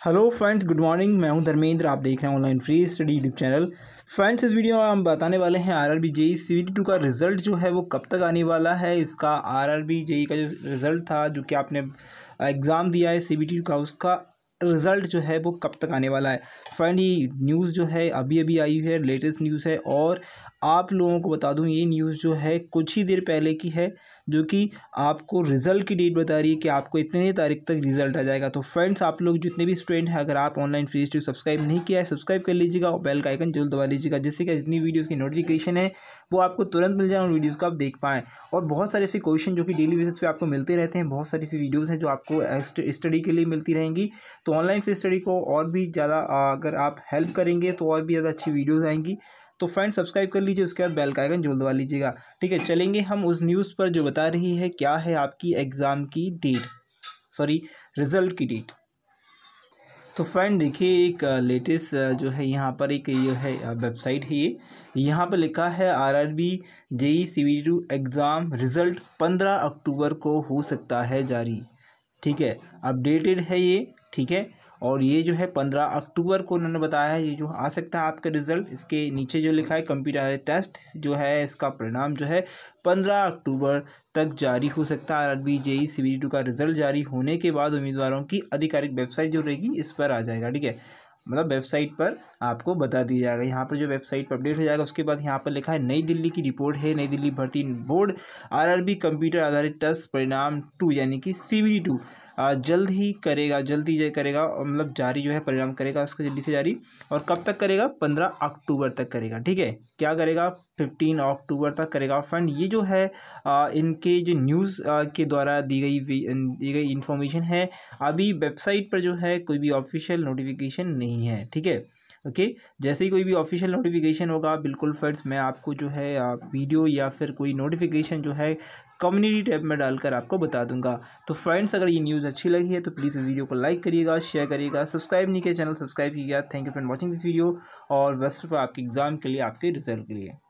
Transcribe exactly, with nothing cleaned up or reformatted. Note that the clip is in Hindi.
Hello friends, good morning. मैं हूं धर्मेंद्र। आप देख रहे हैं online free study YouTube channel. Friends, इस वीडियो में हम बताने वाले हैं आरआरबी जेई सीवीटी टू का रिज़ल्ट जो है वो कब तक आने वाला है। इसका आरआरबी जेई का जो रिज़ल्ट था, जो कि आपने एग्ज़ाम दिया है सीवीटी टू का, उसका रिज़ल्ट जो है वो कब तक आने वाला है। फ्रेंड, ये न्यूज़ जो है अभी अभी आई है, लेटेस्ट न्यूज़ है। और आप लोगों को बता दूं, ये न्यूज़ जो है कुछ ही देर पहले की है, जो कि आपको रिज़ल्ट की डेट बता रही है कि आपको इतने तारीख तक रिज़ल्ट आ जाएगा। तो फ्रेंड्स, आप लोग जितने भी स्टूडेंट हैं, अगर आप ऑनलाइन फ्री स्टडी सब्सक्राइब नहीं किया है, सब्सक्राइब कर लीजिएगा और बेल का आइकन जरूर दबा लीजिएगा, जिससे कि जितनी वीडियोज़ की नोटिफिकेशन है वो आपको तुरंत मिल जाए और वीडियोज़ को आप देख पाएँ। और बहुत सारे ऐसे क्वेश्चन जो कि डेली बेसिस पे आपको मिलते रहते हैं, बहुत सारी ऐसी वीडियोज़ हैं जो आपको स्टडी के लिए मिलती रहेंगी। तो ऑनलाइन फ्री स्टडी को और भी ज़्यादा अगर आप हेल्प करेंगे तो और भी ज़्यादा अच्छी वीडियोज़ आएंगी। तो फ्रेंड्स, सब्सक्राइब कर लीजिए, उसके बाद बेल का आइकन जरूर दबा लीजिएगा। ठीक है, चलेंगे हम उस न्यूज़ पर जो बता रही है क्या है आपकी एग्ज़ाम की डेट, सॉरी रिज़ल्ट की डेट। तो फ्रेंड देखिए, एक लेटेस्ट जो है यहाँ पर एक ये है वेबसाइट है, ये यहाँ पर लिखा है RRB JE CBT two exam result पंद्रह अक्टूबर को हो सकता है जारी। ठीक है, अपडेटेड है ये। ठीक है, और ये जो है पंद्रह अक्टूबर को उन्होंने बताया है ये जो आ सकता है आपका रिज़ल्ट। इसके नीचे जो लिखा है कंप्यूटर टेस्ट जो है, इसका परिणाम जो है पंद्रह अक्टूबर तक जारी हो सकता है। आरआरबी जेई सीवीटी टू का रिज़ल्ट जारी होने के बाद उम्मीदवारों की आधिकारिक वेबसाइट जो रहेगी इस पर आ जाएगा। ठीक है, मतलब वेबसाइट पर आपको बता दिया जाएगा। यहाँ पर जो वेबसाइट पर अपडेट हो जाएगा, उसके बाद यहाँ पर लिखा है नई दिल्ली की रिपोर्ट है, नई दिल्ली भर्ती बोर्ड आरआरबी कंप्यूटर आधारित टेस्ट परिणाम टू यानी कि सीवीटी टू जल्द ही करेगा, जल्दी ही करेगा, मतलब जारी जो है परिणाम करेगा उसको जल्दी से जारी। और कब तक करेगा? पंद्रह अक्टूबर तक करेगा। ठीक है, क्या करेगा? पंद्रह अक्टूबर तक करेगा। फ्रेंड, ये जो है आ, इनके जो न्यूज़ के द्वारा दी गई दी गई इन्फॉर्मेशन है। अभी वेबसाइट पर जो है कोई भी ऑफिशियल नोटिफिकेशन नहीं है। ठीक है, ओके okay, जैसे ही कोई भी ऑफिशियल नोटिफिकेशन होगा, बिल्कुल फ्रेंड्स मैं आपको जो है वीडियो या फिर कोई नोटिफिकेशन जो है कम्युनिटी टैब में डालकर आपको बता दूंगा। तो फ्रेंड्स, अगर ये न्यूज़ अच्छी लगी है तो प्लीज़ इस वीडियो को लाइक करिएगा, शेयर करिएगा, सब्सक्राइब नहीं किया चैनल सब्सक्राइब कीजिएगा। Thank you for watching this video और बेस्ट ऑफ आपके एग्ज़ाम के लिए, आपके रिजल्ट के लिए।